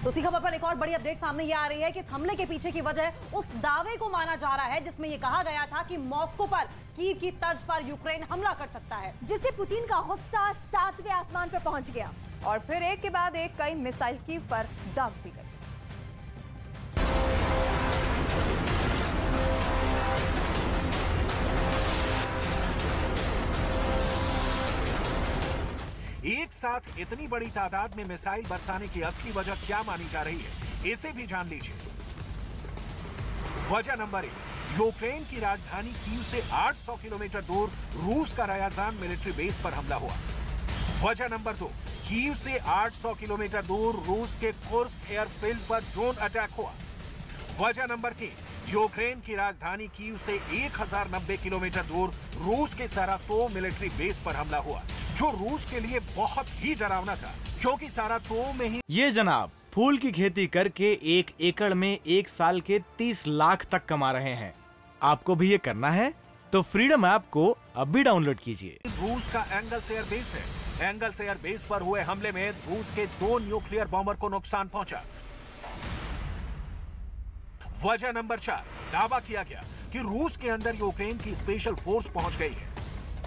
तो इसी खबर पर एक और बड़ी अपडेट सामने ये आ रही है कि इस हमले के पीछे की वजह उस दावे को माना जा रहा है जिसमें यह कहा गया था कि मॉस्को पर कीव की तर्ज पर यूक्रेन हमला कर सकता है, जिससे पुतिन का गुस्सा 7वें आसमान पर पहुंच गया और फिर एक के बाद एक कई मिसाइल कीव पर दाग दी गई। एक साथ इतनी बड़ी तादाद में मिसाइल बरसाने की असली वजह क्या मानी जा रही है, इसे भी जान लीजिए। वजह नंबर 1, यूक्रेन की राजधानी कीव से 800 किलोमीटर दूर रूस का रयाजान मिलिट्री बेस पर हमला हुआ। वजह नंबर 2, कीव से 800 किलोमीटर दूर रूस के कुर्स्क एयरफील्ड पर ड्रोन अटैक हुआ। वजह नंबर 3, यूक्रेन की राजधानी कीव से 1090 किलोमीटर दूर रूस के सारातोव मिलिट्री बेस पर हमला हुआ, जो रूस के लिए बहुत ही डरावना था क्योंकि सारातोव में ही ये जनाब फूल की खेती करके 1 एकड़ में 1 साल के 30 लाख तक कमा रहे हैं। आपको भी ये करना है तो फ्रीडम ऐप को अब भी डाउनलोड कीजिए। रूस का एंगल्स एयर बेस है। एंगल्स एयर बेस पर हुए हमले में रूस के 2 न्यूक्लियर बॉम्बर को नुकसान पहुंचा। वजह नंबर 4, दावा किया गया कि रूस के अंदर यूक्रेन की स्पेशल फोर्स पहुंच गई है।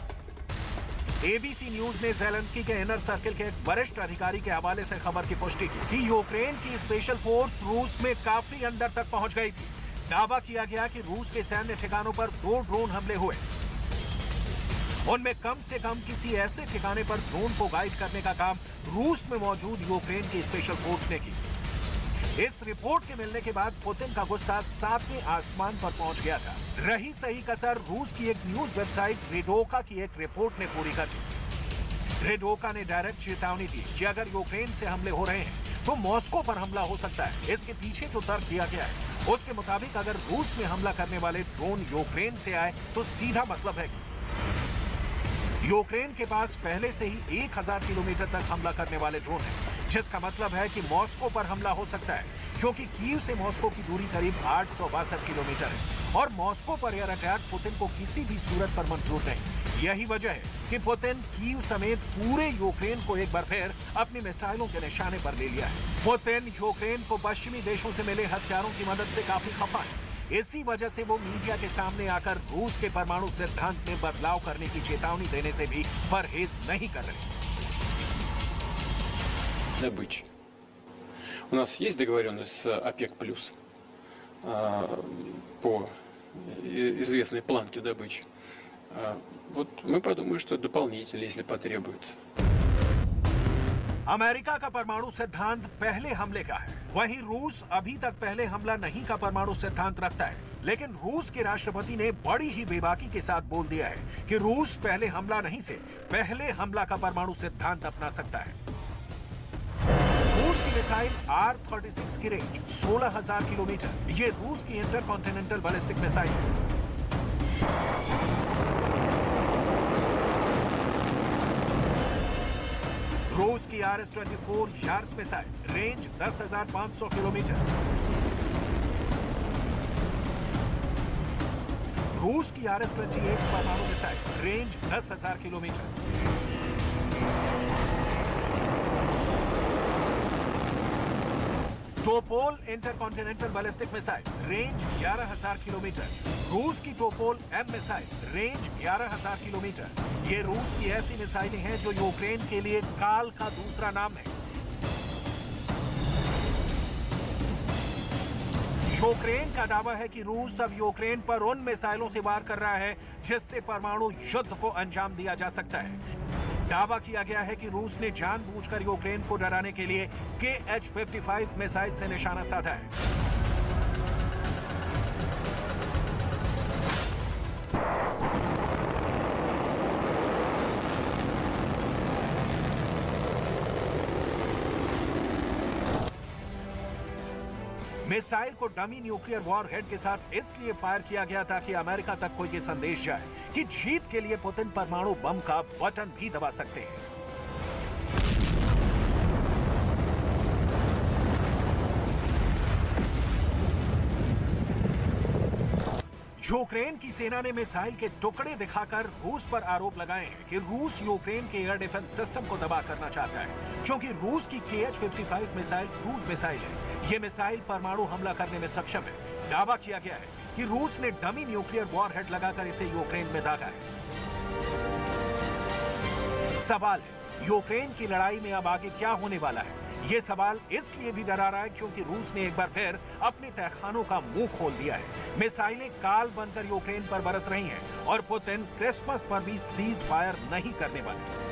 एबीसी न्यूज ने ज़ेलेंस्की के इनर सर्किल के एक वरिष्ठ अधिकारी के हवाले से खबर की पुष्टि की कि यूक्रेन की स्पेशल फोर्स रूस में काफी अंदर तक पहुंच गई थी। दावा किया गया कि रूस के सैन्य ठिकानों पर 2 ड्रोन हमले हुए, उनमें कम से कम किसी ऐसे ठिकाने पर ड्रोन को गाइड करने का काम रूस में मौजूद यूक्रेन की स्पेशल फोर्स ने की। इस रिपोर्ट के मिलने के बाद पुतिन का गुस्सा 7वें आसमान पर पहुंच गया था। रही सही कसर रूस की एक न्यूज वेबसाइट रेडोका की एक रिपोर्ट ने पूरी कर दी। रेडोका ने डायरेक्ट चेतावनी दी कि अगर यूक्रेन से हमले हो रहे हैं तो मॉस्को पर हमला हो सकता है। इसके पीछे जो तर्क दिया गया है उसके मुताबिक अगर रूस में हमला करने वाले ड्रोन यूक्रेन से आए तो सीधा मतलब है कि यूक्रेन के पास पहले से ही 1000 किलोमीटर तक हमला करने वाले ड्रोन हैं, जिसका मतलब है कि मॉस्को पर हमला हो सकता है क्योंकि कीव से मॉस्को की दूरी करीब 862 किलोमीटर है और मॉस्को पर एयर अटैक पुतिन को किसी भी सूरत पर मंजूर नहीं। यही वजह है कि पुतिन कीव समेत पूरे यूक्रेन को एक बार फिर अपनी मिसाइलों के निशाने पर ले लिया है। पुतिन यूक्रेन को पश्चिमी देशों से मिले हथियारों की मदद से काफी खफा है। इसी वजह से वो मीडिया के सामने आकर रूस के परमाणु सिद्धांत में बदलाव करने की चेतावनी देने से भी परहेज नहीं कर रहे। Добычи. У нас есть договоренность с ОПЕК+, по известной планке добычи. Вот мы подумаем, что дополнительно, если потребуется. अमेरिका का परमाणु सिद्धांत पहले हमले का है, वहीं रूस अभी तक पहले हमला नहीं का परमाणु सिद्धांत रखता है। लेकिन रूस के राष्ट्रपति ने बड़ी ही बेबाकी के साथ बोल दिया है कि रूस पहले हमला नहीं से पहले हमला का परमाणु सिद्धांत अपना सकता है। रूस की मिसाइल R-36 की रेंज 16,000 किलोमीटर। ये रूस की इंटरकॉन्टिनेंटल बैलिस्टिक मिसाइल है। रूस की RS-24 years missile range 10,500 kilometre. रूस की RS-28 परमाणु missile range 10,000 kilometre. Topol intercontinental ballistic missile range 11,000 kilometre. रूस की Topol M missile range 11,000 kilometre. ये रूस की ऐसी मिसाइलें हैं जो यूक्रेन के लिए काल का दूसरा नाम है। यूक्रेन का दावा है कि रूस अब यूक्रेन पर उन मिसाइलों से वार कर रहा है जिससे परमाणु युद्ध को अंजाम दिया जा सकता है। दावा किया गया है कि रूस ने जानबूझकर यूक्रेन को डराने के लिए KH-55 मिसाइल से निशाना साधा है। मिसाइल को डमी न्यूक्लियर वॉरहेड के साथ इसलिए फायर किया गया था कि अमेरिका तक कोई ये संदेश जाए कि जीत के लिए पुतिन परमाणु बम का बटन भी दबा सकते हैं। यूक्रेन की सेना ने मिसाइल के टुकड़े दिखाकर रूस पर आरोप लगाए हैं कि रूस यूक्रेन के एयर डिफेंस सिस्टम को तबाह करना चाहता है, क्योंकि रूस की KH-55 मिसाइल क्रूज मिसाइल है। ये मिसाइल परमाणु हमला करने में सक्षम है। दावा किया गया है कि रूस ने डमी न्यूक्लियर वॉरहेड लगाकर इसे यूक्रेन में दागा है। सवाल है, यूक्रेन की लड़ाई में अब आगे क्या होने वाला है? ये सवाल इसलिए भी डरा रहा है क्योंकि रूस ने एक बार फिर अपने तहखानों का मुंह खोल दिया है। मिसाइलें काल बनकर यूक्रेन पर बरस रही हैं और पुतिन क्रिसमस पर भी सीज फायर नहीं करने वाले।